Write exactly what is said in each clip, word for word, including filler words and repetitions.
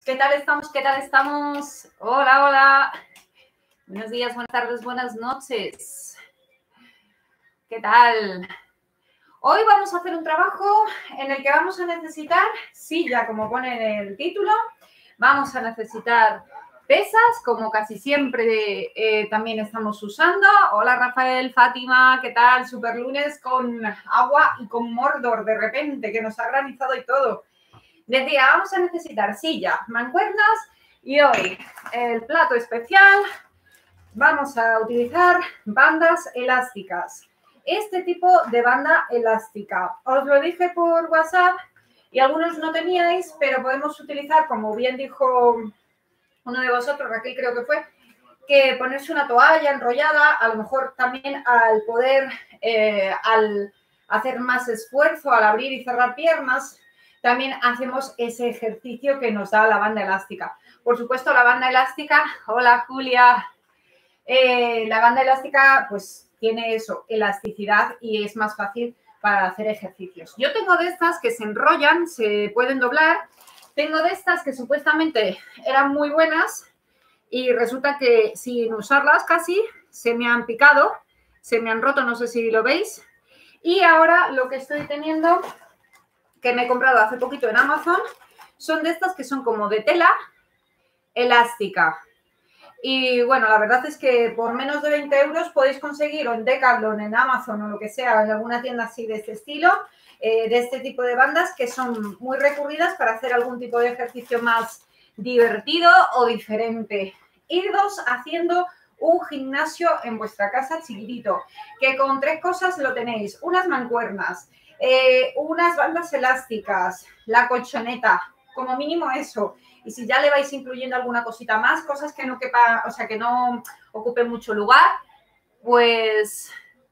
¿Qué tal estamos? ¿Qué tal estamos? Hola, hola. Buenos días, buenas tardes, buenas noches. ¿Qué tal? Hoy vamos a hacer un trabajo en el que vamos a necesitar silla, como pone en el título. Vamos a necesitar pesas, como casi siempre eh, también estamos usando. Hola, Rafael, Fátima, ¿qué tal? Super lunes con agua y con Mordor de repente, que nos ha granizado y todo. Decía, vamos a necesitar silla, mancuernas y hoy el plato especial, vamos a utilizar bandas elásticas. Este tipo de banda elástica. Os lo dije por WhatsApp y algunos no teníais, pero podemos utilizar, como bien dijo uno de vosotros, Raquel creo que fue, que ponerse una toalla enrollada, a lo mejor también al poder, eh, al hacer más esfuerzo, al abrir y cerrar piernas, también hacemos ese ejercicio que nos da la banda elástica. Por supuesto, la banda elástica, hola Julia, eh, la banda elástica pues tiene eso, elasticidad y es más fácil para hacer ejercicios. Yo tengo de estas que se enrollan, se pueden doblar, tengo de estas que supuestamente eran muy buenas y resulta que sin usarlas casi se me han picado, se me han roto, no sé si lo veis. Y ahora lo que estoy teniendo, que me he comprado hace poquito en Amazon, son de estas que son como de tela elástica. Y bueno, la verdad es que por menos de veinte euros podéis conseguir o en Decathlon, en Amazon o lo que sea, en alguna tienda así de este estilo, eh, de este tipo de bandas que son muy recurridas para hacer algún tipo de ejercicio más divertido o diferente. Iros haciendo un gimnasio en vuestra casa chiquitito, que con tres cosas lo tenéis, unas mancuernas, eh, unas bandas elásticas, la colchoneta, como mínimo eso. Y si ya le vais incluyendo alguna cosita más, cosas que no quepa, o sea, que no ocupen mucho lugar, pues,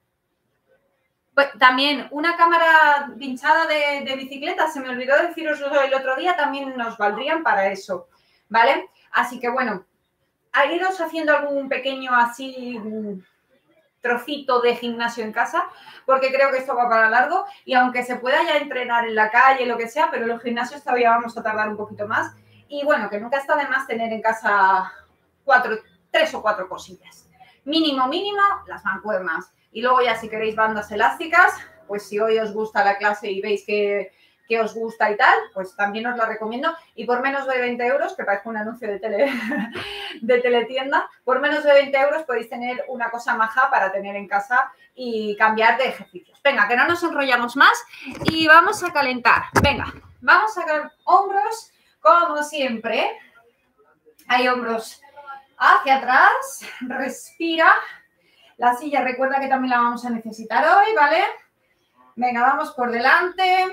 pues también una cámara pinchada de, de bicicleta, se me olvidó deciros el otro día, también nos valdrían para eso, ¿vale? Así que bueno, a iros haciendo algún pequeño así trocito de gimnasio en casa, porque creo que esto va para largo y aunque se pueda ya entrenar en la calle, lo que sea, pero en los gimnasios todavía vamos a tardar un poquito más. Y bueno, que nunca está de más tener en casa cuatro, tres o cuatro cosillas. Mínimo, mínimo, las mancuernas. Y luego ya si queréis bandas elásticas, pues si hoy os gusta la clase y veis que, que os gusta y tal, pues también os la recomiendo. Y por menos de veinte euros, que parece un anuncio de, tele, de teletienda, por menos de veinte euros podéis tener una cosa maja para tener en casa y cambiar de ejercicios. Venga, que no nos enrollamos más y vamos a calentar. Venga, vamos a sacar hombros. Como siempre, hay hombros hacia atrás, respira. La silla, recuerda que también la vamos a necesitar hoy, ¿vale? Venga, vamos por delante.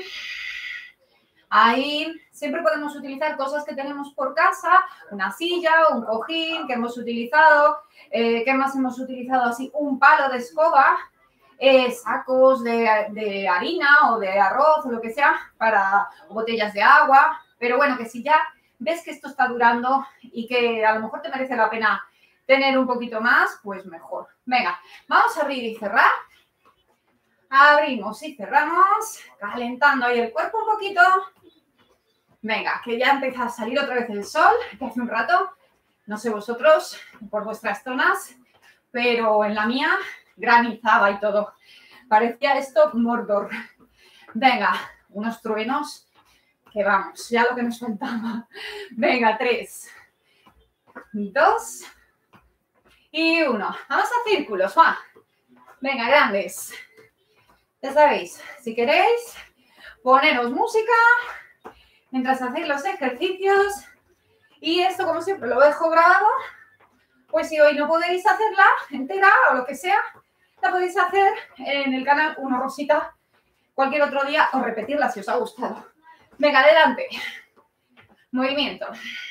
Ahí, siempre podemos utilizar cosas que tenemos por casa, una silla, un cojín que hemos utilizado. Eh, ¿Qué más hemos utilizado así? Un palo de escoba, eh, sacos de, de harina o de arroz o lo que sea, para botellas de agua. Pero bueno, que si ya ves que esto está durando y que a lo mejor te merece la pena tener un poquito más, pues mejor. Venga, vamos a abrir y cerrar. Abrimos y cerramos, calentando ahí el cuerpo un poquito. Venga, que ya empieza a salir otra vez el sol, que hace un rato, no sé vosotros, por vuestras zonas, pero en la mía granizaba y todo. Parecía esto Mordor. Venga, unos truenos. Que vamos, ya lo que nos faltaba. Venga, tres, dos y uno. Vamos a círculos, va. Venga, grandes. Ya sabéis, si queréis, poneros música mientras hacéis los ejercicios. Y esto, como siempre, lo dejo grabado. Pues si hoy no podéis hacerla entera o lo que sea, la podéis hacer en el canal Uno Rosita cualquier otro día o repetirla si os ha gustado. Venga, adelante. Movimiento.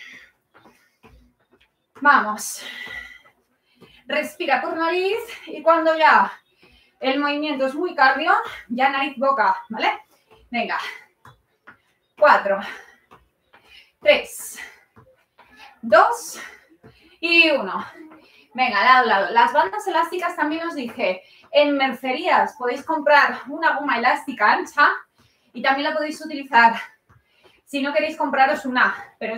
Vamos. Respira por nariz y cuando ya el movimiento es muy cardio, ya nariz-boca, ¿vale? Venga. Cuatro. Tres. Dos. Y uno. Venga, lado a lado. Las bandas elásticas también os dije, en mercerías podéis comprar una goma elástica ancha y también la podéis utilizar si no queréis compraros una, pero es que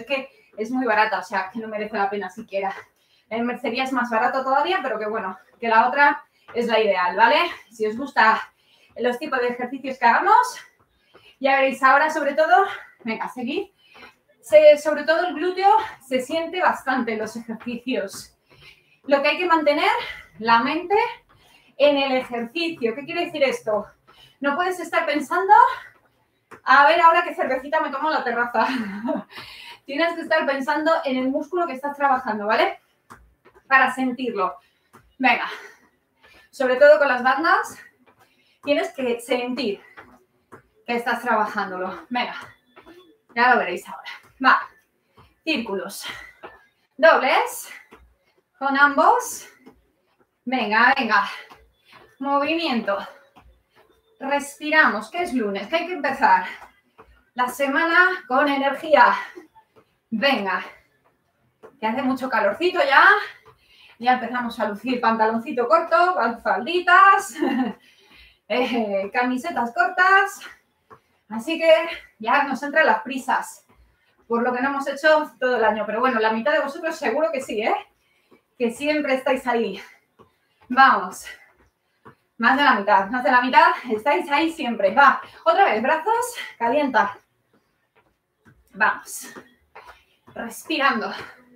es muy barata, o sea, que no merece la pena siquiera. En mercería es más barato todavía, pero que bueno, que la otra es la ideal, ¿vale? Si os gustan los tipos de ejercicios que hagamos, ya veréis ahora sobre todo, venga, seguid. Se, sobre todo el glúteo se siente bastante en los ejercicios. Lo que hay que mantener, la mente en el ejercicio. ¿Qué quiere decir esto? No puedes estar pensando, a ver ahora qué cervecita me tomo en la terraza. Tienes que estar pensando en el músculo que estás trabajando, ¿vale? Para sentirlo. Venga, sobre todo con las bandas, tienes que sentir que estás trabajándolo. Venga, ya lo veréis ahora. Va, círculos, dobles, con ambos. Venga, venga, movimiento. Respiramos, que es lunes, que hay que empezar la semana con energía. Venga, que hace mucho calorcito ya. Ya empezamos a lucir pantaloncito corto, falditas, eh, camisetas cortas. Así que ya nos entran las prisas, por lo que no hemos hecho todo el año. Pero bueno, la mitad de vosotros seguro que sí, ¿eh? Que siempre estáis ahí. Vamos. Más de la mitad, más de la mitad. Estáis ahí siempre. Va. Otra vez, brazos, calienta. Vamos. Respirando.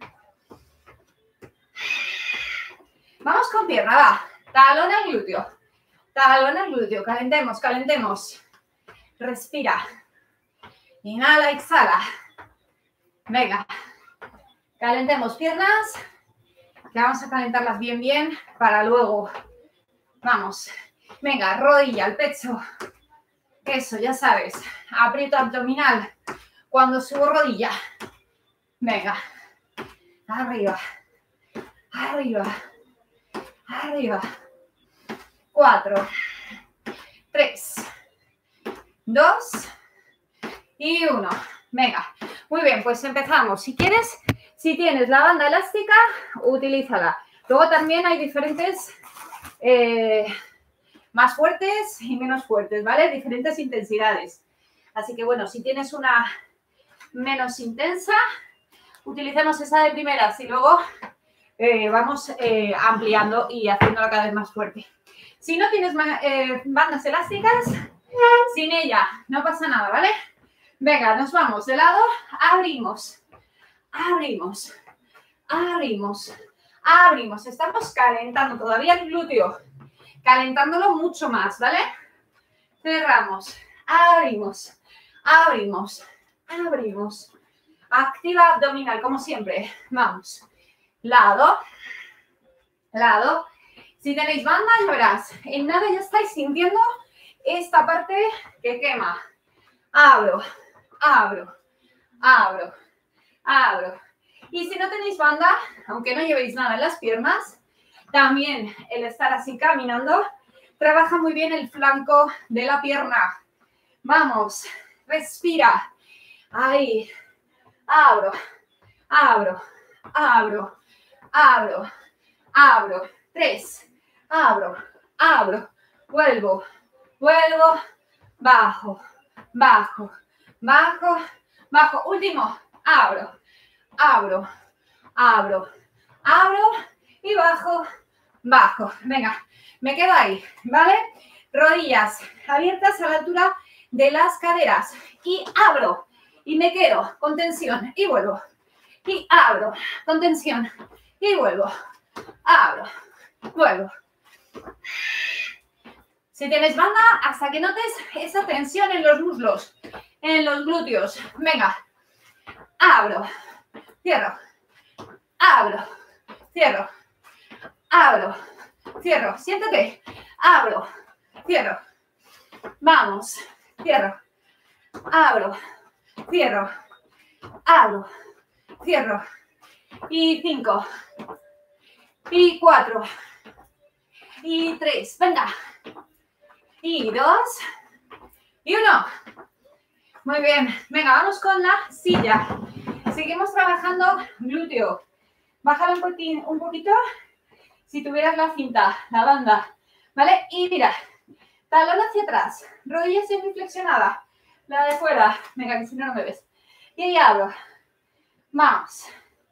Vamos con pierna, va. Talón al glúteo. Talón al glúteo. Calentemos, calentemos. Respira. Inhala, exhala. Venga. Calentemos piernas. Que vamos a calentarlas bien, bien. Para luego. Vamos. Venga, rodilla al pecho. Eso, ya sabes. Aprieto abdominal. Cuando subo rodilla. Venga. Arriba. Arriba. Arriba. Cuatro. Tres. Dos. Y uno. Venga. Muy bien, pues empezamos. Si quieres, si tienes la banda elástica, utilízala. Luego también hay diferentes, eh, más fuertes y menos fuertes, ¿vale? Diferentes intensidades. Así que bueno, si tienes una menos intensa, utilicemos esa de primeras y luego eh, vamos eh, ampliando y haciéndola cada vez más fuerte. Si no tienes eh, bandas elásticas, sin ella no pasa nada, ¿vale? Venga, nos vamos de lado, abrimos, abrimos, abrimos, abrimos. Estamos calentando todavía el glúteo, calentándolo mucho más, ¿vale? Cerramos, abrimos, abrimos, abrimos. Activa abdominal, como siempre. Vamos. Lado, lado. Si tenéis banda, ya verás. En nada ya estáis sintiendo esta parte que quema. Abro, abro, abro, abro. Y si no tenéis banda, aunque no llevéis nada en las piernas, también el estar así caminando trabaja muy bien el flanco de la pierna. Vamos, respira. Ahí. Abro, abro, abro, abro, abro. Tres. Abro, abro. Vuelvo, vuelvo. Bajo, bajo, bajo, bajo. Último. Abro, abro, abro, abro y bajo, bajo. Venga, me quedo ahí, ¿vale? Rodillas abiertas a la altura de las caderas. Y abro. Y me quedo con tensión y vuelvo. Y abro con tensión y vuelvo. Abro, vuelvo. Si tienes banda, hasta que notes esa tensión en los muslos, en los glúteos. Venga. Abro, cierro, abro, cierro, abro, cierro. Siéntate. Abro, cierro. Vamos, cierro, abro. Cierro, abro, cierro, y cinco, y cuatro, y tres, venga, y dos, y uno. Muy bien, venga, vamos con la silla. Seguimos trabajando glúteo. Bájalo un poquito, un poquito, si tuvieras la cinta, la banda, ¿vale? Y mira, talón hacia atrás, rodilla semiflexionada. La de fuera. Venga, que si no, no me ves. Y ahí abro. Vamos.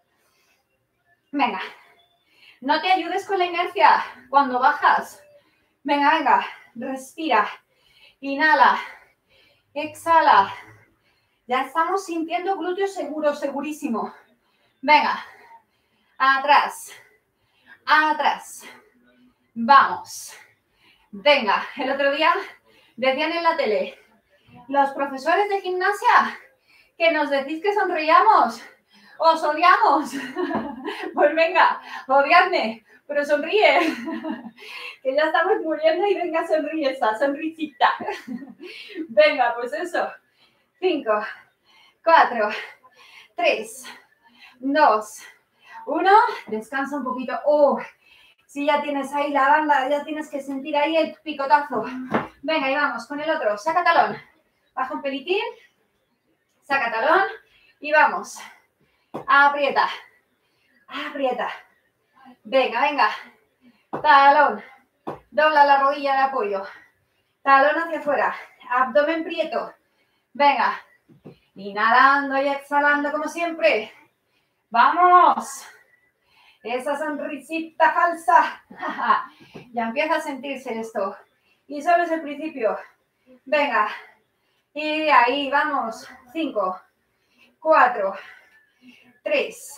Venga. No te ayudes con la inercia cuando bajas. Venga, venga. Respira. Inhala. Exhala. Ya estamos sintiendo glúteos seguros, segurísimo. Venga. Atrás. Atrás. Vamos. Venga. El otro día decían en la tele, los profesores de gimnasia, que nos decís que sonríamos. ¡Os odiamos! Pues venga, odiadme, pero sonríe. Que ya estamos muriendo y venga, sonríe esa sonrisita. Venga, pues eso. Cinco, cuatro, tres, dos, uno. Descansa un poquito. Oh, si ya tienes ahí la banda, ya tienes que sentir ahí el picotazo. Venga, y vamos con el otro. Saca talón. Baja un pelitín. Saca talón. Y vamos. Aprieta. Aprieta. Venga, venga. Talón. Dobla la rodilla de apoyo. Talón hacia afuera. Abdomen prieto. Venga. Inhalando y exhalando como siempre. ¡Vamos! Esa sonrisita falsa. Ya empieza a sentirse esto. Y solo es el principio. Venga. Y de ahí vamos. Cinco, cuatro, tres,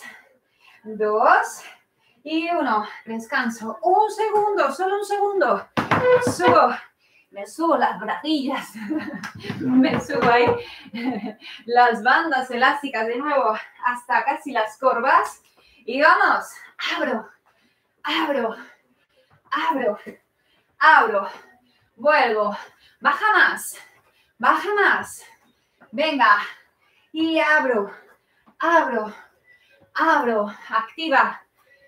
dos y uno. Descanso. Un segundo, solo un segundo. Subo. Me subo las bradillas. Me subo ahí las bandas elásticas de nuevo hasta casi las corvas. Y vamos. Abro. Abro. Abro. Abro. Vuelvo. Baja más. Baja más. Venga. Y abro. Abro. Abro. Activa.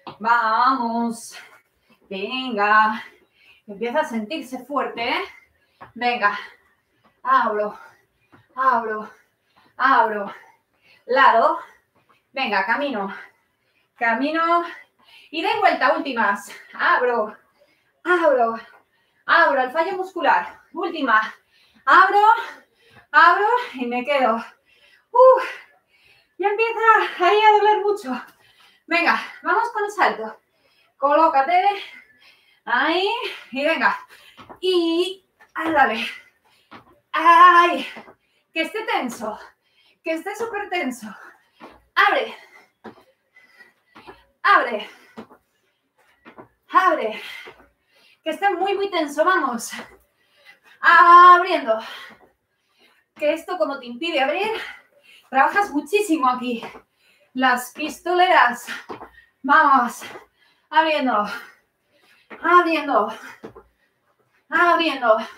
Vamos. Venga. Empieza a sentirse fuerte, ¿eh? Venga. Abro. Abro. Abro. Lado. Venga, camino. Camino. Y de vuelta, últimas. Abro. Abro. Abro el fallo muscular. Última. Abro. Abro y me quedo. Uf, ya empieza ahí a doler mucho. Venga, vamos con el salto. Colócate. Ahí. Y venga. Y ándale. Ay. Que esté tenso. Que esté súper tenso. Abre. Abre. Abre. Que esté muy, muy tenso. Vamos. Abriendo. Que esto como te impide abrir, trabajas muchísimo aquí. Las pistoleras. Vamos. Abriendo. Abriendo. Abriendo.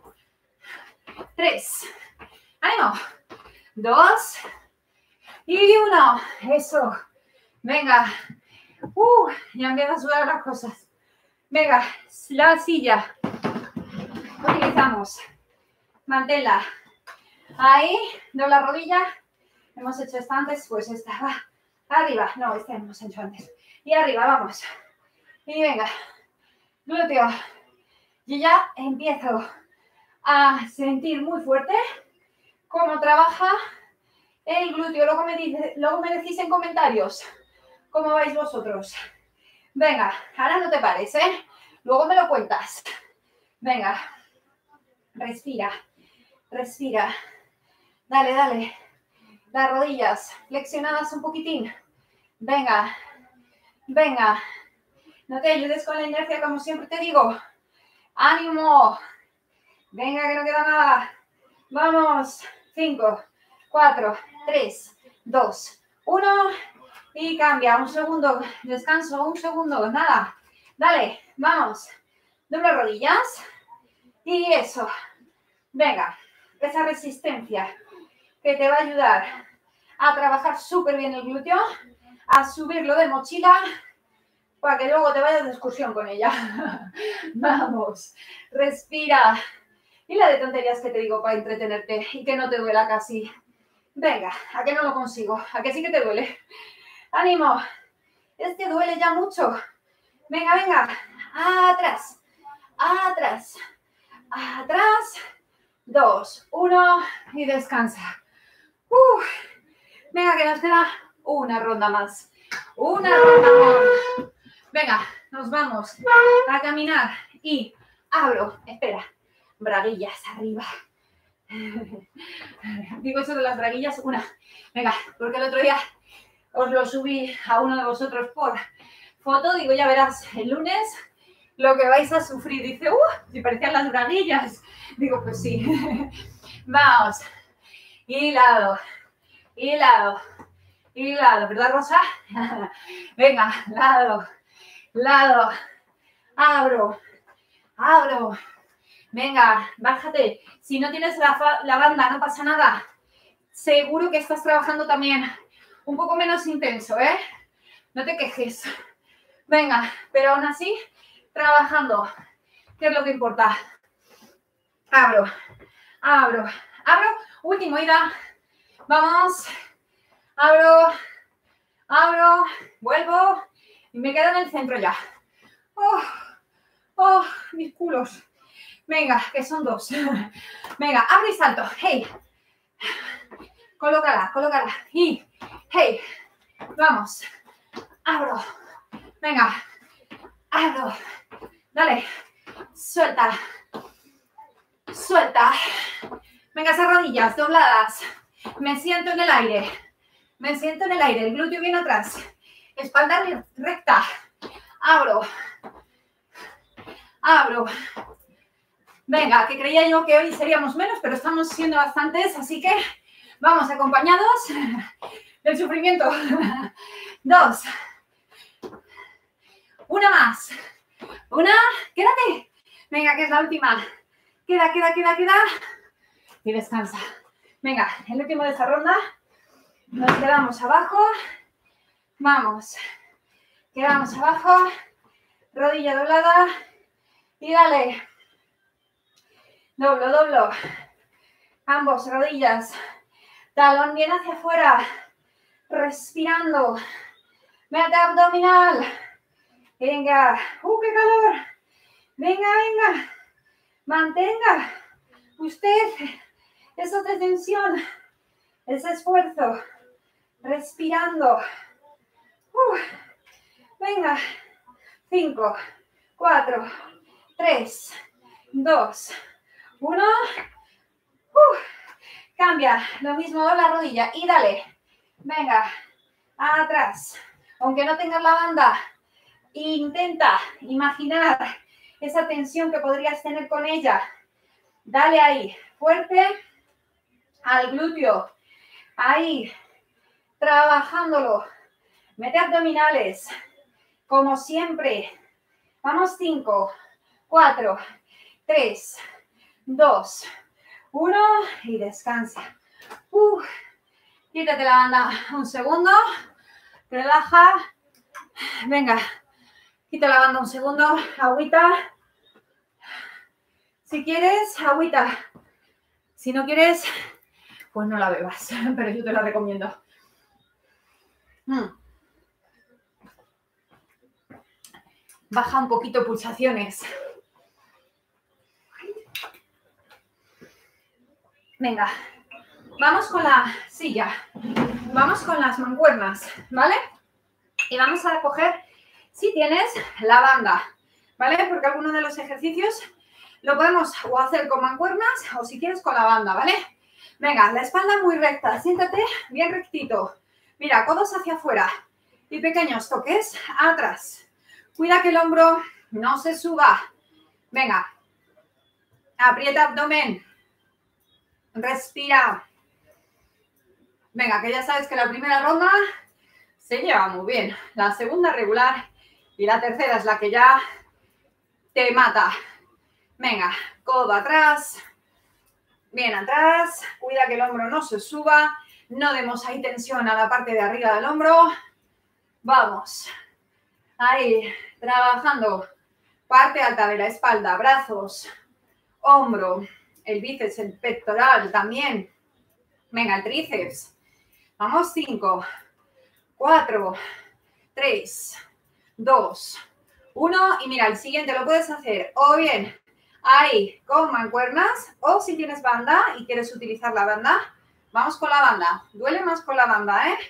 Tres. ánimo. Dos. Y uno. Eso. Venga. Uh, ya empiezan a sudar las cosas. Venga, la silla. Utilizamos. Manténla. Ahí, dobla rodilla. Hemos hecho esta antes, pues esta va. Arriba. No, esta hemos hecho antes. Y arriba, vamos. Y venga. Glúteo. Yo ya empiezo a sentir muy fuerte cómo trabaja el glúteo. Luego me, dice, luego me decís en comentarios cómo vais vosotros. Venga, ahora no te pares, ¿eh? Luego me lo cuentas. Venga. Respira. Respira. Dale, dale. Las rodillas flexionadas un poquitín. Venga. Venga. No te ayudes con la inercia, como siempre te digo. ¡Ánimo! Venga, que no queda nada. Vamos. Cinco, cuatro, tres, dos, uno. Y cambia. Un segundo. Descanso. Un segundo. Nada. Dale. Vamos. Dobla rodillas. Y eso. Venga. Esa resistencia que te va a ayudar a trabajar súper bien el glúteo, a subirlo de mochila, para que luego te vayas de excursión con ella. Vamos, respira. Y la de tonterías que te digo para entretenerte y que no te duela casi. Venga, ¿a que no lo consigo? ¿A que sí que te duele? ¡Ánimo! Este duele ya mucho. Venga, venga. Atrás. Atrás. Atrás. Dos. Uno. Y descansa. Uf. Venga, que nos queda Una ronda más. Una ronda más. Venga, nos vamos a caminar y abro. Espera. Braguillas arriba. Digo eso de las braguillas. Una. Venga, porque el otro día os lo subí a uno de vosotros por foto. Digo, ya verás, el lunes lo que vais a sufrir. Dice, uh, si parecían las braguillas. Digo, pues sí. Vamos. Y lado. Y lado. Y lado. ¿Verdad, Rosa? Venga, lado. Lado. Abro. Abro. Venga, bájate. Si no tienes la, la banda, no pasa nada. Seguro que estás trabajando también un poco menos intenso, ¿eh? No te quejes. Venga, pero aún así, trabajando. ¿Qué es lo que importa? Abro, abro, abro. Último, ida. Vamos. Abro, abro, vuelvo y me quedo en el centro ya. Oh, oh, mis culos. Venga, que son dos. Venga, abre y salto. Hey. Colócala, colócala. Y, hey. Vamos. Abro. Venga. Abro. Dale. Suelta. Suelta. Venga, esas rodillas dobladas. Me siento en el aire. Me siento en el aire. El glúteo viene atrás. Espalda recta. Abro. Abro. Venga, que creía yo que hoy seríamos menos, pero estamos siendo bastantes, así que vamos acompañados del sufrimiento. Dos. Una más. Una. Quédate. Venga, que es la última. Queda, queda, queda, queda. Y descansa. Venga, el último de esta ronda. Nos quedamos abajo. Vamos. Quedamos abajo. Rodilla doblada. Y dale. Doblo, doblo. Ambos, rodillas. Talón bien hacia afuera. Respirando. Meta abdominal. Venga. ¡Uh, qué calor! Venga, venga. Mantenga usted esa tensión, ese esfuerzo. Respirando. Uh, venga. Cinco, cuatro, tres, dos, uno. Uh, cambia. Lo mismo, la rodilla y dale. Venga. Atrás. Aunque no tengas la banda, intenta imaginar esa tensión que podrías tener con ella. Dale ahí. Fuerte al glúteo. Ahí. Trabajándolo. Mete abdominales. Como siempre. Vamos, cinco, cuatro, tres, dos, uno. Y descansa. Uh, quítate la banda un segundo. Relaja. Venga. Quita la banda un segundo. Agüita. Si quieres, agüita. Si no quieres, pues no la bebas. Pero yo te la recomiendo. Mm. Baja un poquito pulsaciones. Venga, vamos con la silla. Vamos con las mancuernas, ¿vale? Y vamos a coger, si tienes, la banda, ¿vale? Porque algunos de los ejercicios lo podemos o hacer con mancuernas o si quieres con la banda, ¿vale? Venga, la espalda muy recta. Siéntate bien rectito. Mira, codos hacia afuera. Y pequeños toques atrás. Cuida que el hombro no se suba. Venga. Aprieta abdomen. Respira. Venga, que ya sabes que la primera ronda se lleva muy bien. La segunda regular. Y la tercera es la que ya te mata. Venga, codo atrás. Bien atrás. Cuida que el hombro no se suba. No demos ahí tensión a la parte de arriba del hombro. Vamos. Ahí, trabajando. Parte alta de la espalda, brazos, hombro, el bíceps, el pectoral también. Venga, el tríceps. Vamos, cinco, cuatro, tres, dos, uno. Y mira, el siguiente lo puedes hacer o bien ahí con mancuernas o si tienes banda y quieres utilizar la banda, vamos con la banda. Duele más con la banda, ¿eh?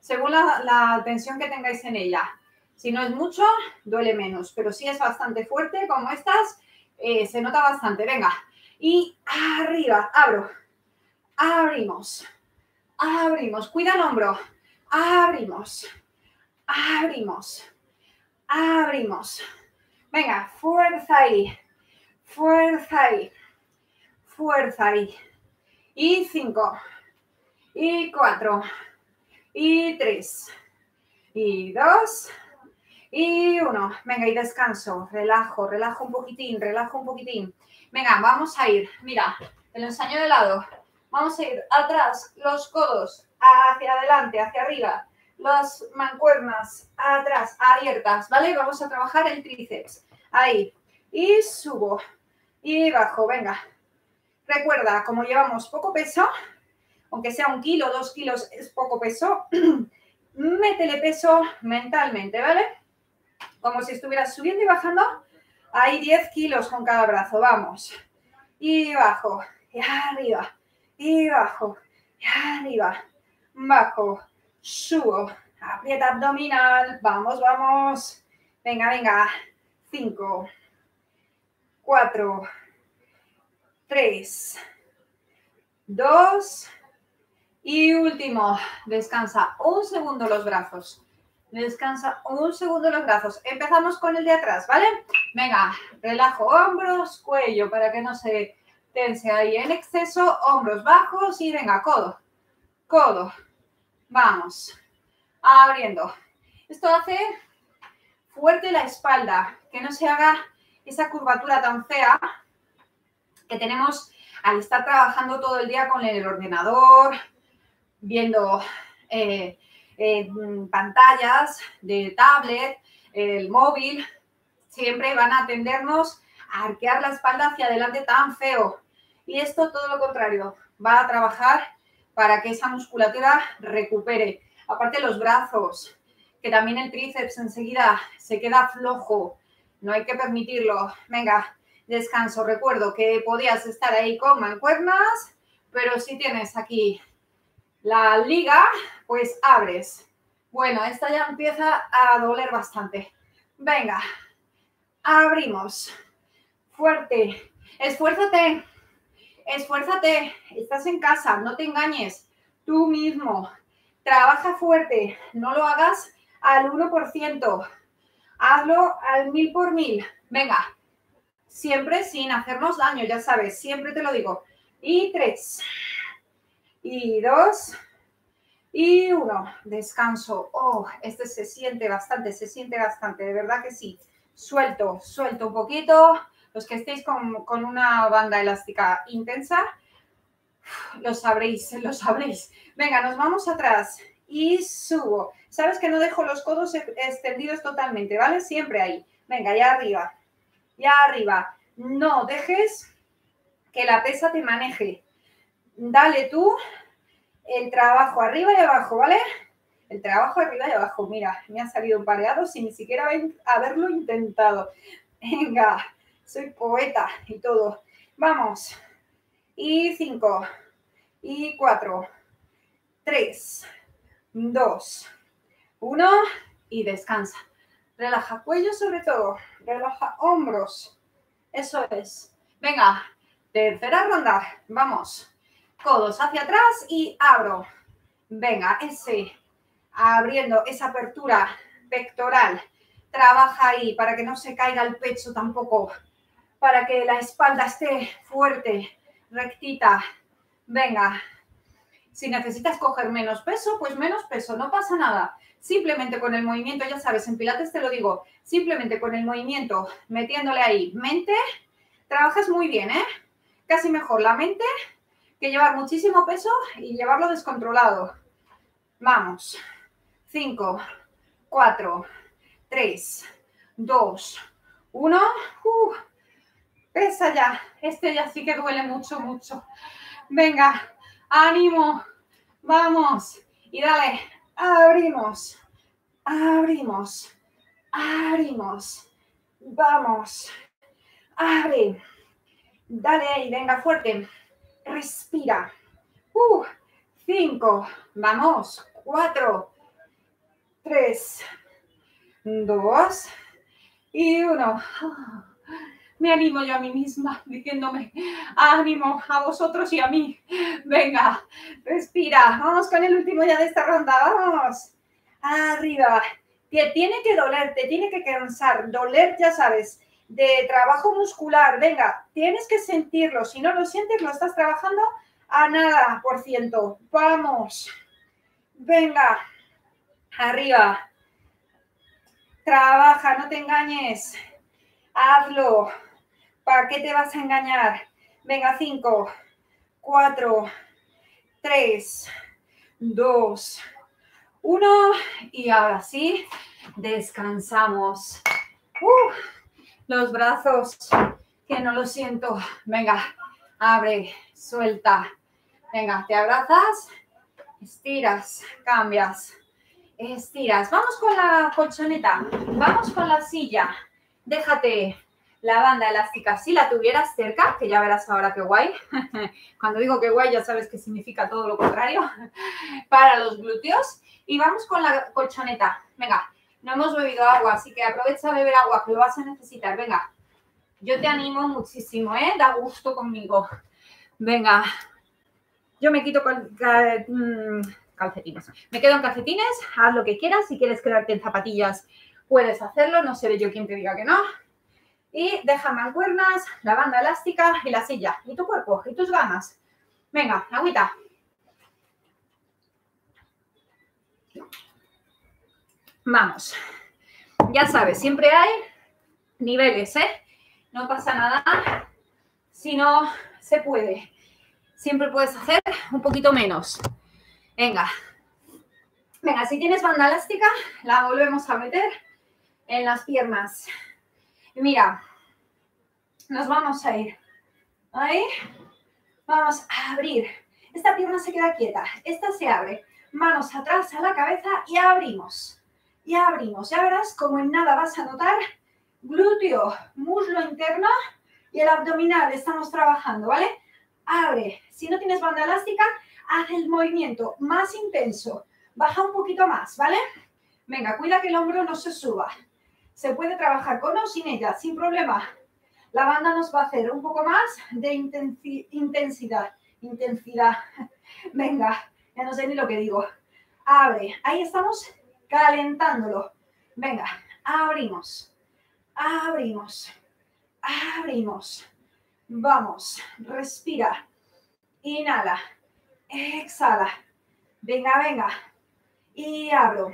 según la, la tensión que tengáis en ella. Si no es mucho, duele menos, pero si es bastante fuerte, como estas, eh, se nota bastante. Venga, y arriba, abro, abrimos, abrimos, cuida el hombro, abrimos, abrimos, abrimos. Venga, fuerza ahí, fuerza ahí, fuerza ahí. Y cinco, y cuatro, y tres, y dos, y uno. Venga, y descanso, relajo, relajo un poquitín, relajo un poquitín. Venga, vamos a ir, mira, te lo enseño de lado. Vamos a ir atrás, los codos hacia adelante, hacia arriba, las mancuernas atrás, abiertas, ¿vale? Vamos a trabajar el tríceps. Ahí, y subo, y bajo, venga. Recuerda, como llevamos poco peso, aunque sea un kilo, dos kilos es poco peso, métele peso mentalmente, ¿vale? Como si estuvieras subiendo y bajando, hay diez kilos con cada brazo, vamos. Y bajo, y arriba, y bajo, y arriba, bajo, subo, aprieta abdominal, vamos, vamos. Venga, venga, cinco, cuatro, tres, dos, y último, descansa un segundo los brazos. Descansa un segundo los brazos. Empezamos con el de atrás, ¿vale? Venga, relajo hombros, cuello, para que no se tense ahí en exceso. Hombros bajos y venga, codo, codo. Vamos, abriendo. Esto hace fuerte la espalda, que no se haga esa curvatura tan fea que tenemos al estar trabajando todo el día con el ordenador, viendo eh, eh, pantallas de tablet, el móvil, siempre van a tendernos a arquear la espalda hacia adelante tan feo. Y esto todo lo contrario, va a trabajar para que esa musculatura recupere. Aparte los brazos, que también el tríceps enseguida se queda flojo, no hay que permitirlo. Venga, descanso. Recuerdo que podías estar ahí con mancuernas, pero si tienes aquí la liga, pues abres. Bueno, esta ya empieza a doler bastante. Venga, abrimos. Fuerte. Esfuérzate. Esfuérzate. Estás en casa, no te engañes. Tú mismo. Trabaja fuerte. No lo hagas al uno por ciento. Hazlo al mil por mil. Venga. Siempre sin hacernos daño, ya sabes. Siempre te lo digo. Y tres. Y dos. Y uno, descanso. Oh, este se siente bastante, se siente bastante, de verdad que sí. Suelto, suelto un poquito. Los que estéis con, con una banda elástica intensa, lo sabréis, lo sabréis. Venga, nos vamos atrás y subo. Sabes que no dejo los codos extendidos totalmente, ¿vale? Siempre ahí. Venga, ya arriba, ya arriba. No dejes que la pesa te maneje. Dale tú el trabajo arriba y abajo, ¿vale? El trabajo arriba y abajo. Mira, me ha salido un pareado sin ni siquiera haberlo intentado. Venga, soy poeta y todo. Vamos. Y cinco. Y cuatro. Tres. Dos. Uno. Y descansa. Relaja cuello sobre todo. Relaja hombros. Eso es. Venga. Tercera ronda. Vamos. Codos hacia atrás y abro. Venga, ese, abriendo esa apertura pectoral. Trabaja ahí para que no se caiga el pecho tampoco. Para que la espalda esté fuerte, rectita. Venga. Si necesitas coger menos peso, pues menos peso, no pasa nada. Simplemente con el movimiento, ya sabes, en Pilates te lo digo, simplemente con el movimiento, metiéndole ahí mente, trabajas muy bien, ¿eh? Casi mejor la mente que llevar muchísimo peso y llevarlo descontrolado. Vamos. cinco, cuatro, tres, dos, uno. Uh, pesa ya. Este ya sí que duele mucho, mucho. Venga, ánimo. Vamos. Y dale. Abrimos. Abrimos. Abrimos. Vamos. Abre. Dale ahí. Venga, fuerte. Respira. Uh, cinco, vamos, cuatro, tres, dos y uno. Me animo yo a mí misma diciéndome ánimo a vosotros y a mí. Venga, respira. Vamos con el último ya de esta ronda. Vamos. Arriba. Te tiene que doler, te tiene que cansar. Doler, ya sabes, de trabajo muscular. Venga, tienes que sentirlo. Si no lo sientes, lo estás trabajando a nada por ciento. Vamos. Venga. Arriba. Trabaja, no te engañes. Hazlo. ¿Para qué te vas a engañar? Venga, cinco, cuatro, tres, dos, uno. Y ahora sí, descansamos. Uh, los brazos, que no lo siento. Venga, abre, suelta. Venga, te abrazas, estiras, cambias, estiras. Vamos con la colchoneta, vamos con la silla. Déjate la banda elástica, si la tuvieras cerca, que ya verás ahora qué guay. Cuando digo qué guay, ya sabes que significa todo lo contrario. Para los glúteos. Y vamos con la colchoneta. Venga, no hemos bebido agua, así que aprovecha a beber agua, que lo vas a necesitar. Venga, yo te animo muchísimo, ¿eh? Da gusto conmigo. Venga, yo me quito con cal, calcetines. Me quedo en calcetines, haz lo que quieras. Si quieres quedarte en zapatillas, puedes hacerlo. No seré yo quien te diga que no. Y deja mancuernas, la banda elástica y la silla. Y tu cuerpo, y tus ganas. Venga, agüita. Vamos. Ya sabes, siempre hay niveles, ¿eh? No pasa nada si no se puede. Siempre puedes hacer un poquito menos. Venga. Venga, si tienes banda elástica, la volvemos a meter en las piernas. Mira, nos vamos a ir ahí, vamos a abrir. Esta pierna se queda quieta, esta se abre. Manos atrás a la cabeza y abrimos. Y abrimos. Ya verás como en nada vas a notar glúteo, muslo interno y el abdominal. Estamos trabajando, ¿vale? Abre. Si no tienes banda elástica, haz el movimiento más intenso. Baja un poquito más, ¿vale? Venga, cuida que el hombro no se suba. Se puede trabajar con o sin ella, sin problema. La banda nos va a hacer un poco más de intensi- intensidad. Intensidad. Venga, ya no sé ni lo que digo. Abre. Ahí estamos calentándolo. Venga, abrimos. Abrimos. Abrimos. Vamos. Respira. Inhala. Exhala. Venga, venga. Y abro.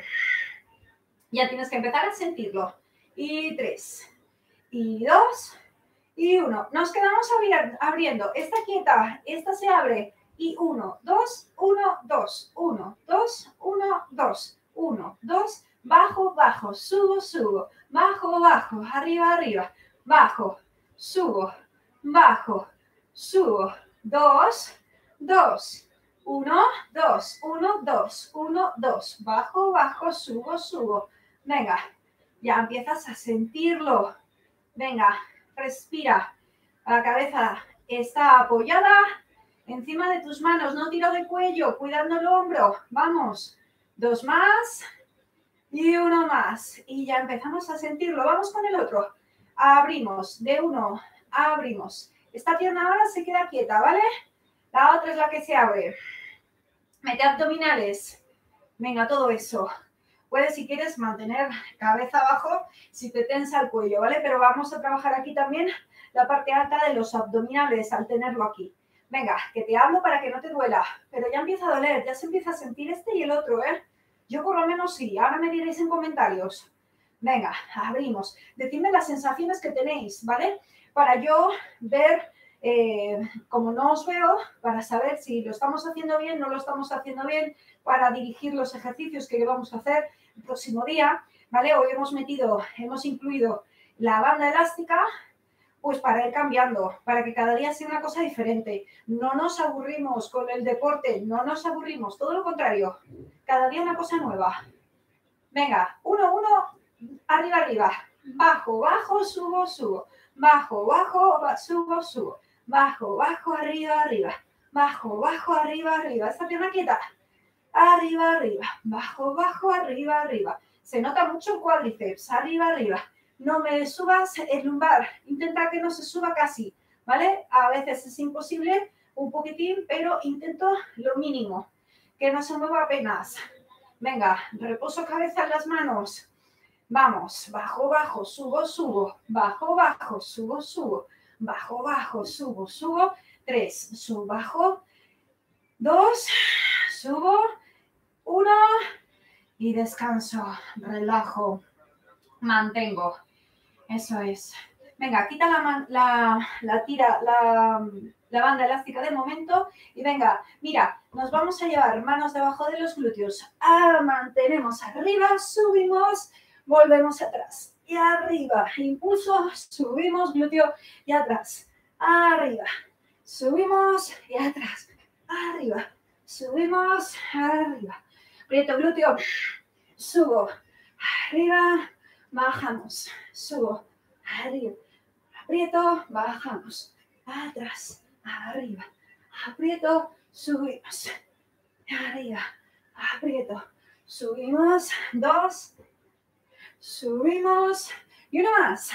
Ya tienes que empezar a sentirlo. Y tres, y dos, y uno. Nos quedamos abriendo. Esta quieta, esta se abre. Y uno, dos, uno, dos, uno, dos, uno, dos, uno, dos, bajo, bajo, subo, subo, bajo, bajo, arriba, arriba, bajo, subo, bajo, subo, dos, dos, uno, dos, uno, dos, uno, dos, bajo, bajo, subo, subo. Venga. Ya empiezas a sentirlo. Venga, respira. La cabeza está apoyada encima de tus manos. No tiro de cuello, cuidando el hombro. Vamos. Dos más. Y uno más. Y ya empezamos a sentirlo. Vamos con el otro. Abrimos. De uno. Abrimos. Esta pierna ahora se queda quieta, ¿vale? La otra es la que se abre. Mete abdominales. Venga, todo eso. Puedes, si quieres, mantener cabeza abajo si te tensa el cuello, ¿vale? Pero vamos a trabajar aquí también la parte alta de los abdominales al tenerlo aquí. Venga, que te hablo para que no te duela, pero ya empieza a doler, ya se empieza a sentir este y el otro, ¿eh? Yo por lo menos sí, ahora me diréis en comentarios. Venga, abrimos. Decidme las sensaciones que tenéis, ¿vale? Para yo ver, eh, como no os veo, para saber si lo estamos haciendo bien, no lo estamos haciendo bien, para dirigir los ejercicios que vamos a hacer el próximo día, ¿vale? Hoy hemos metido, hemos incluido la banda elástica, pues para ir cambiando, para que cada día sea una cosa diferente. No nos aburrimos con el deporte, no nos aburrimos, todo lo contrario, cada día una cosa nueva. Venga, uno, uno, arriba, arriba, bajo, bajo, subo, subo, bajo, bajo, subo, subo, bajo, bajo, arriba, arriba, bajo, bajo, arriba, arriba. Esta pierna quieta. arriba, arriba, bajo, bajo, arriba, arriba. Se nota mucho el cuádriceps, arriba, arriba. No me subas el lumbar, intenta que no se suba casi, ¿vale? A veces es imposible, un poquitín, pero intento lo mínimo, que no se mueva apenas. Venga, reposo cabeza en las manos. Vamos, bajo, bajo, subo, subo, bajo, bajo, subo, subo, bajo, bajo, subo, subo. Tres, subo, bajo. Dos, subo. Uno y descanso, relajo, mantengo. Eso es. Venga, quita la, la, la tira, la, la banda elástica de momento y venga, mira, nos vamos a llevar manos debajo de los glúteos. Ah, mantenemos arriba, subimos, volvemos atrás y arriba. Impulso, subimos, glúteo y atrás. Arriba, subimos y atrás. Arriba, subimos, arriba. Aprieto glúteo, subo, arriba, bajamos, subo, arriba, aprieto, bajamos, atrás, arriba, aprieto, subimos, arriba, aprieto, subimos, dos, subimos, y uno más,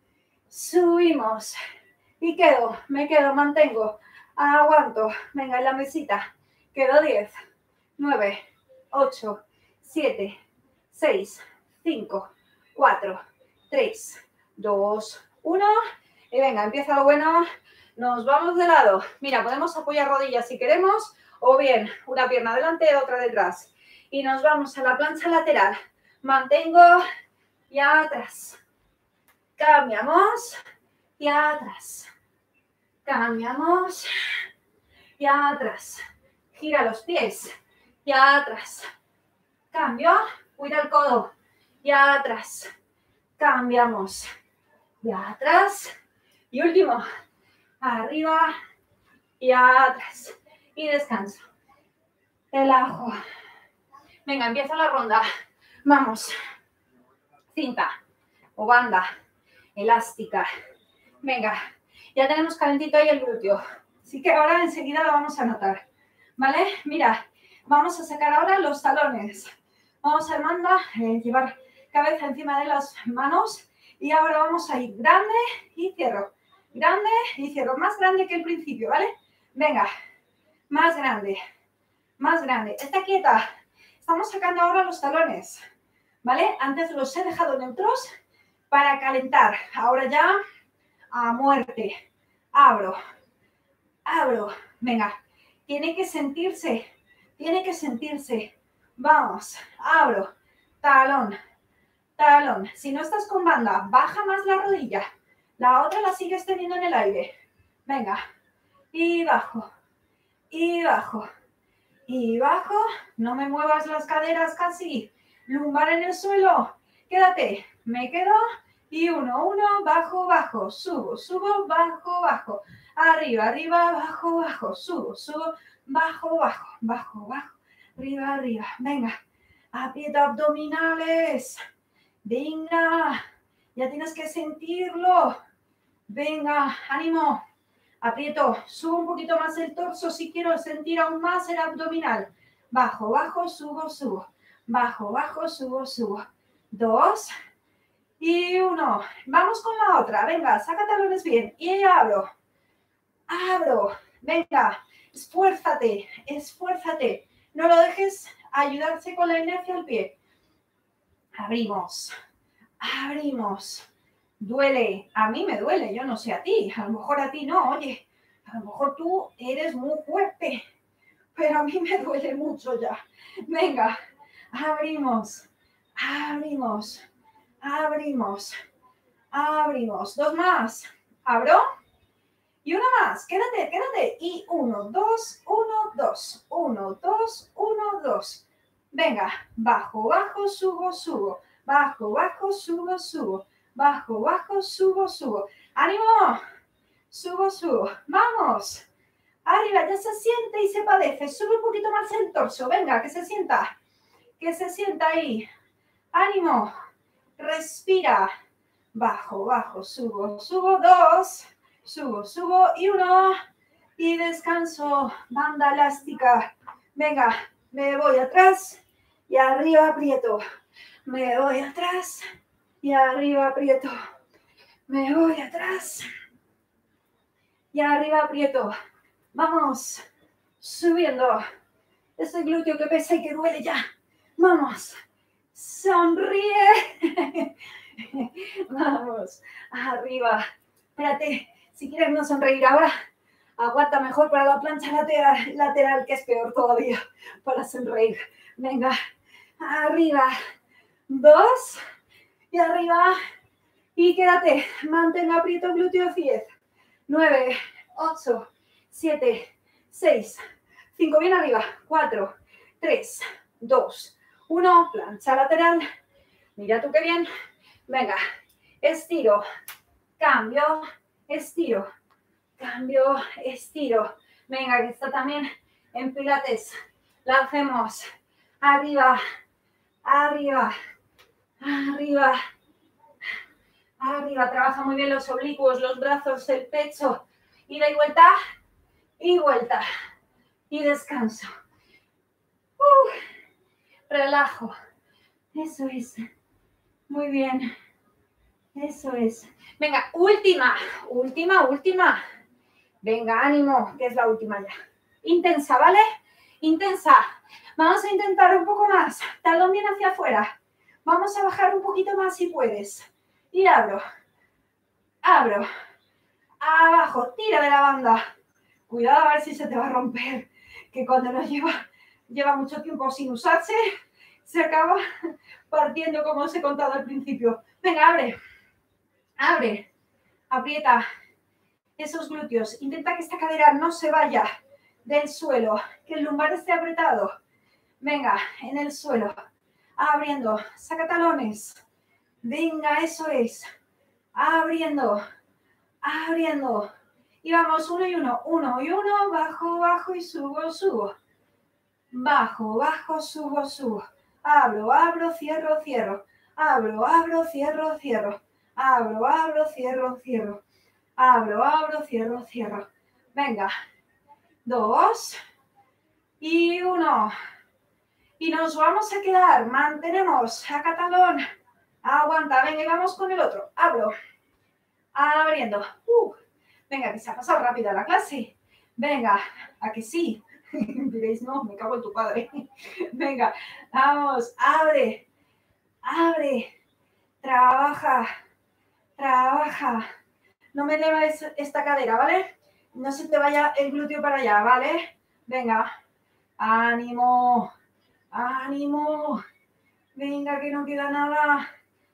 subimos, y quedo, me quedo, mantengo, aguanto, venga en la mesita, quedo diez, nueve, ocho, siete, seis, cinco, cuatro, tres, dos, uno. Y venga, empieza lo bueno. Nos vamos de lado. Mira, podemos apoyar rodillas si queremos o bien una pierna delante y otra detrás. Y nos vamos a la plancha lateral. Mantengo y atrás. Cambiamos y atrás. Cambiamos y atrás. Gira los pies y atrás. Cambio, cuida el codo y atrás. Cambiamos y atrás. Y último, arriba y atrás. Y descanso. Relajo. Venga, empieza la ronda. Vamos. Cinta o banda elástica. Venga, ya tenemos calentito ahí el glúteo. Así que ahora enseguida lo vamos a notar. ¿Vale? Mira, vamos a sacar ahora los talones. Vamos a manda, eh, llevar cabeza encima de las manos. Y ahora vamos a ir grande y cierro. Grande y cierro. Más grande que el principio, ¿vale? Venga, más grande. Más grande. Está quieta. Estamos sacando ahora los talones. ¿Vale? Antes los he dejado neutros para calentar. Ahora ya a muerte. Abro. Abro. Venga. Tiene que sentirse. Tiene que sentirse. Vamos. Abro. Talón. Talón. Si no estás con banda, baja más la rodilla. La otra la sigues teniendo en el aire. Venga. Y bajo. Y bajo. Y bajo. No me muevas las caderas casi. Lumbar en el suelo. Quédate. Me quedo. Y uno, uno, bajo, bajo. Subo, subo, bajo, bajo. Arriba, arriba, bajo, bajo. Subo, subo, bajo, bajo. Bajo, bajo. Arriba, arriba. Venga. Aprieta abdominales. Venga. Ya tienes que sentirlo. Venga. Ánimo. Aprieto. Subo un poquito más el torso si quiero sentir aún más el abdominal. Bajo, bajo, subo, subo. Bajo, bajo, subo, subo. Dos. Y uno. Vamos con la otra. Venga, saca talones bien. Y abro. Abro. Venga. Esfuérzate. Esfuérzate. No lo dejes ayudarse con la inercia al pie. Abrimos. Abrimos. Duele. A mí me duele. Yo no sé a ti. A lo mejor a ti no. Oye, a lo mejor tú eres muy fuerte. Pero a mí me duele mucho ya. Venga. Abrimos. Abrimos. Abrimos. Abrimos. Dos más. Abro. Y una más. Quédate, quédate. Y uno, dos, uno, dos. Uno, dos, uno, dos. Venga. Bajo, bajo, subo, subo. Bajo, bajo, subo, subo. Bajo, bajo, subo, subo. ¡Ánimo! Subo, subo. ¡Vamos! Arriba, ya se siente y se padece. Sube un poquito más el torso. Venga, que se sienta. Que se sienta ahí. ¡Ánimo! Respira. Bajo, bajo, subo, subo. Dos. Subo, subo. Y uno. Y descanso. Banda elástica. Venga. me voy atrás y arriba aprieto. Me voy atrás y arriba aprieto. Me voy atrás y arriba aprieto. Vamos, subiendo. Ese glúteo que pesa y que duele ya. Vamos, sonríe. Vamos, arriba. Espérate, si quieres no sonreír ahora, aguanta mejor para la plancha lateral, lateral que es peor todavía para sonreír. Venga, arriba. Dos, y arriba. Y quédate, mantén aprieto glúteo diez, nueve, ocho, siete, seis, cinco, bien arriba, cuatro, tres, dos, uno, plancha lateral, mira tú qué bien, venga, estiro, cambio, estiro, cambio, estiro, venga, que está también en pilates, la hacemos, arriba, arriba, arriba, arriba, trabaja muy bien los oblicuos, los brazos, el pecho, ida y vuelta, y vuelta, y descanso. Uh, relajo, eso es, muy bien, eso es. Venga, última, última, última. Venga, ánimo, que es la última ya. Intensa, ¿vale? Intensa. Vamos a intentar un poco más, talón bien hacia afuera. Vamos a bajar un poquito más si puedes. Y abro, abro, abajo, tira de la banda. Cuidado a ver si se te va a romper, que cuando no lleva, lleva mucho tiempo sin usarse, se acaba partiendo como os he contado al principio. Venga, abre, abre, aprieta esos glúteos. Intenta que esta cadera no se vaya del suelo, que el lumbar esté apretado. Venga, en el suelo, abriendo, saca talones. Venga, eso es. Abriendo, abriendo. Y vamos, uno y uno, uno y uno, bajo, bajo y subo, subo. Bajo, bajo, subo, subo. Abro, abro, cierro, cierro. Abro, abro, cierro, cierro. Abro, abro, cierro, cierro. Abro, abro, cierro, cierro. Venga. Dos. Y uno. Y nos vamos a quedar. Mantenemos. Saca talón. Aguanta, venga, y vamos con el otro. Abro. Abriendo. Uh, venga, que se ha pasado rápida la clase. Venga, ¿a que sí? Diréis, no, me cago en tu padre. Venga, vamos, abre. Abre. Trabaja. Trabaja. No me eleves esta cadera, ¿vale? No se te vaya el glúteo para allá, ¿vale? Venga. Ánimo. Ánimo. Venga, que no queda nada.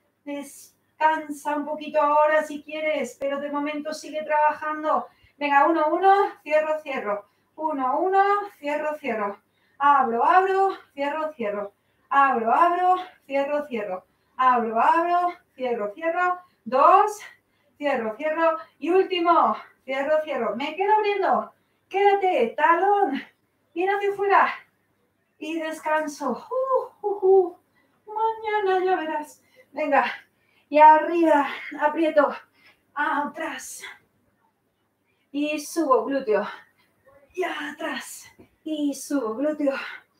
Descansa un poquito ahora si quieres, pero de momento sigue trabajando. Venga, uno, uno, cierro, cierro. Uno, uno, cierro, cierro. Abro, abro, cierro, cierro. Abro, abro, cierro, cierro. Abro, abro, cierro, cierro. Dos, cierro, cierro. Y último, cierro, cierro. Me quedo abriendo. Quédate, talón. Bien hacia afuera. Y descanso. Uh, uh, uh. Mañana ya verás. Venga, y arriba, aprieto, atrás, y subo glúteo, y atrás, y subo glúteo,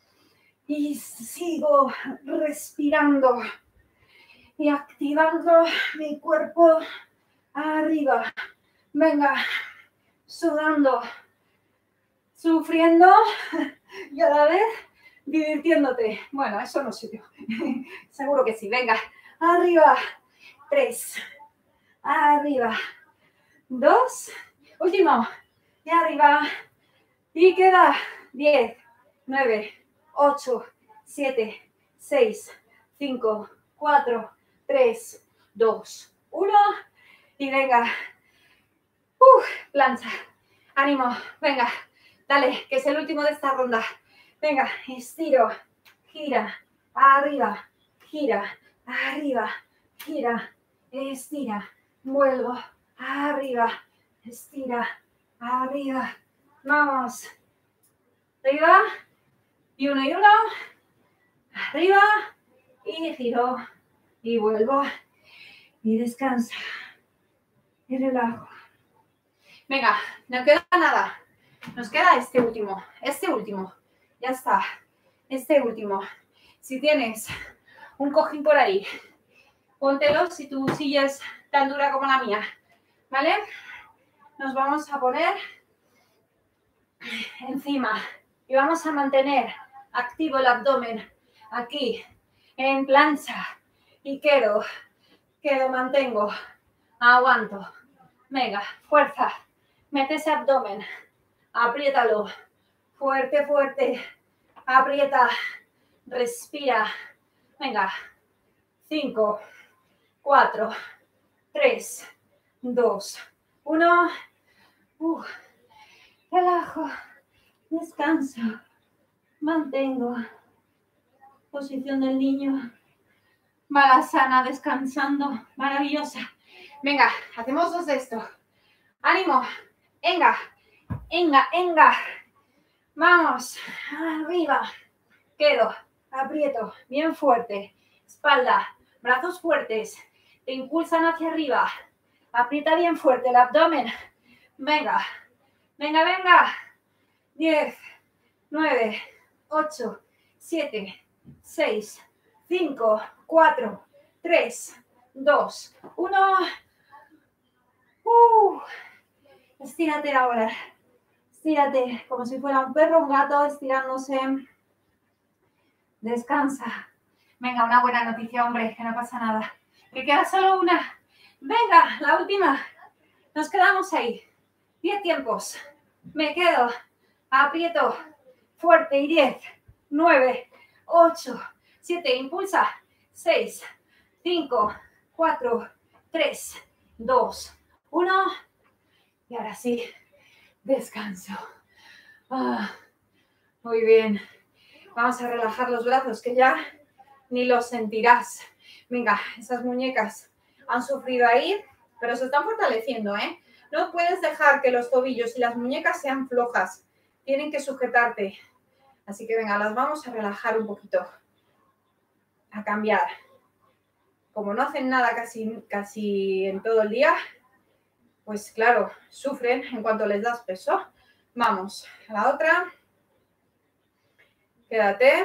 y sigo respirando, y activando mi cuerpo arriba. Venga, sudando, sufriendo, y a la vez divirtiéndote. Bueno, eso no sé yo. Seguro que sí. Venga, arriba. Tres. Arriba. Dos. Último. Y arriba. Y queda. Diez. Nueve. Ocho. Siete. Seis. Cinco. Cuatro. Tres. Dos. Uno. Y venga. Uf, plancha. Ánimo. Venga. Dale, que es el último de esta ronda. Venga, estiro, gira, arriba, gira, arriba, gira, estira, vuelvo, arriba, estira, arriba, vamos, arriba, y uno y uno, arriba, y giro, y vuelvo, y descansa, y relajo. Venga, no queda nada, nos queda este último, este último. Ya está. Este último. Si tienes un cojín por ahí, póntelo si tu silla es tan dura como la mía, ¿vale? Nos vamos a poner encima y vamos a mantener activo el abdomen aquí en plancha y quedo, quedo, mantengo, aguanto. Venga, fuerza, mete ese abdomen, apriétalo, fuerte, fuerte, aprieta, respira. Venga, cinco, cuatro, tres, dos, uno. Uh, relajo, descanso, mantengo posición del niño. Balasana, descansando, maravillosa. Venga, hacemos dos de esto. ¡Ánimo! ¡Venga! ¡Venga! ¡Venga! Vamos, arriba. Quedo, aprieto, bien fuerte. Espalda, brazos fuertes. Te impulsan hacia arriba. Aprieta bien fuerte el abdomen. Venga, venga, venga. diez, nueve, ocho, siete, seis, cinco, cuatro, tres, dos, uno. Uh, estírate ahora. Estírate como si fuera un perro, un gato estirándose. Descansa. Venga, una buena noticia, hombre, que no pasa nada. Que queda solo una. Venga, la última. Nos quedamos ahí. Diez tiempos. Me quedo. Aprieto. Fuerte. Y diez, nueve, ocho, siete. Impulsa. seis, cinco, cuatro, tres, dos, uno. Y ahora sí. Descanso. Ah, muy bien. Vamos a relajar los brazos, que ya ni los sentirás. Venga, esas muñecas han sufrido ahí, pero se están fortaleciendo, ¿eh? No puedes dejar que los tobillos y las muñecas sean flojas. Tienen que sujetarte. Así que venga, las vamos a relajar un poquito. A cambiar. Como no hacen nada casi, casi en todo el día, pues claro, sufren en cuanto les das peso. Vamos, a la otra. Quédate.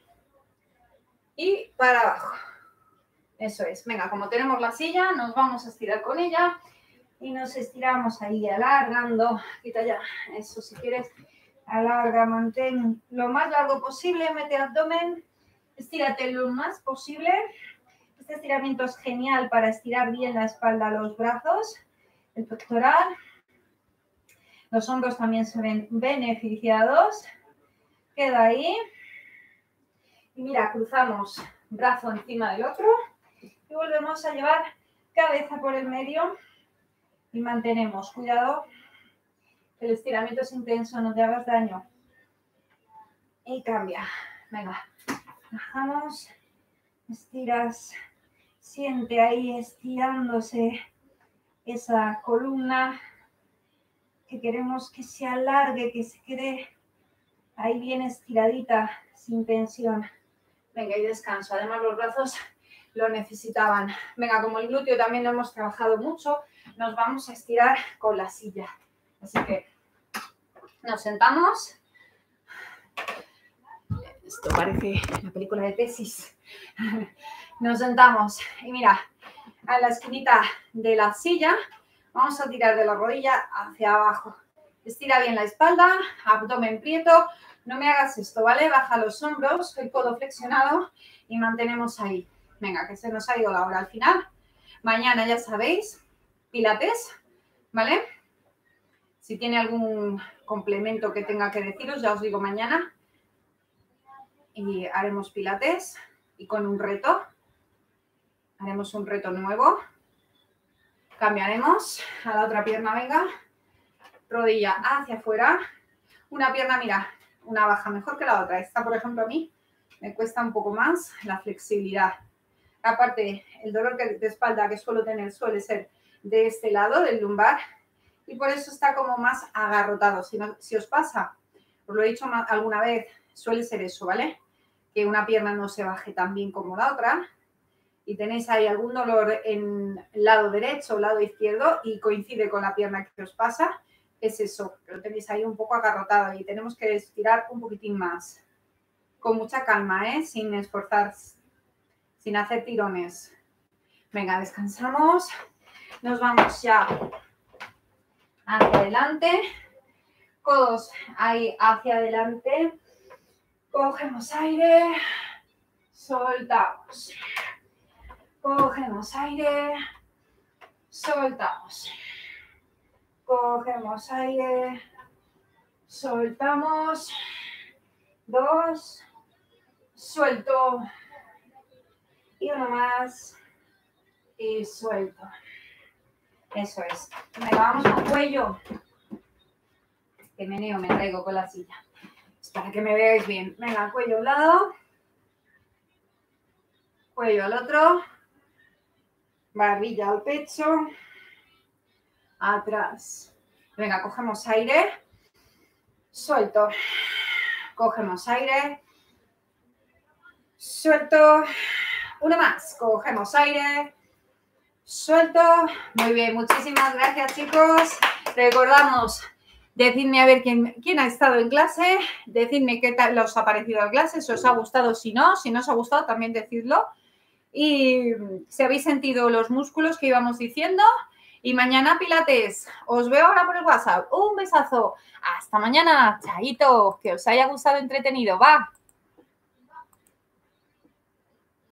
Y para abajo. Eso es. Venga, como tenemos la silla, nos vamos a estirar con ella. Y nos estiramos ahí, alargando. Quita ya. Eso, si quieres, alarga, mantén lo más largo posible. Mete abdomen. Estírate lo más posible. Este estiramiento es genial para estirar bien la espalda, los brazos, el pectoral. Los hombros también se ven beneficiados. Queda ahí. Y mira, cruzamos brazo encima del otro. Y volvemos a llevar cabeza por el medio. Y mantenemos. Cuidado. El estiramiento es intenso, no te hagas daño. Y cambia. Venga. Bajamos. Estiras. Siente ahí estirándose esa columna que queremos que se alargue, que se quede ahí bien estiradita, sin tensión. Venga, y descanso. Además, los brazos lo necesitaban. Venga, como el glúteo también lo hemos trabajado mucho, nos vamos a estirar con la silla. Así que nos sentamos. Esto parece la película de tesis. Nos sentamos y mira, a la esquinita de la silla vamos a tirar de la rodilla hacia abajo. Estira bien la espalda, abdomen prieto. No me hagas esto, ¿vale? Baja los hombros, el codo flexionado y mantenemos ahí. Venga, que se nos ha ido la hora al final. Mañana, ya sabéis, pilates, ¿vale? Si tiene algún complemento que tenga que deciros, ya os digo mañana. Y haremos pilates y con un reto. Haremos un reto nuevo. Cambiaremos a la otra pierna, venga. Rodilla hacia afuera. Una pierna, mira, una baja mejor que la otra. Esta, por ejemplo, a mí me cuesta un poco más la flexibilidad. Aparte, el dolor de espalda que suelo tener suele ser de este lado, del lumbar. Y por eso está como más agarrotado. Si, no, si os pasa, os lo he dicho alguna vez, suele ser eso, ¿vale? Que una pierna no se baje tan bien como la otra. Y tenéis ahí algún dolor en el lado derecho o lado izquierdo y coincide con la pierna que os pasa, es eso, que lo tenéis ahí un poco agarrotado y tenemos que estirar un poquitín más. con mucha calma, ¿eh? Sin esforzarse, sin hacer tirones. Venga, descansamos. Nos vamos ya hacia adelante. Codos ahí hacia adelante. Cogemos aire. Soltamos. Cogemos aire. Soltamos. Cogemos aire. Soltamos. Dos. Suelto. Y uno más. Y suelto. Eso es. Venga, vamos con cuello. Que meneo me traigo con la silla. Es para que me veáis bien. Venga, cuello a un lado. Cuello al otro. Barbilla al pecho. Atrás. Venga, cogemos aire. Suelto. Cogemos aire. Suelto. Uno más. Cogemos aire. Suelto. Muy bien. Muchísimas gracias, chicos. Recordamos, decidme a ver quién, quién ha estado en clase. Decidme qué tal os ha parecido la clase. Si os ha gustado, si no. Si no os ha gustado, también decidlo. Y si habéis sentido los músculos que íbamos diciendo. Y mañana pilates. Os veo ahora por el WhatsApp. Un besazo. Hasta mañana. Chaito. Que os haya gustado, entretenido. Va.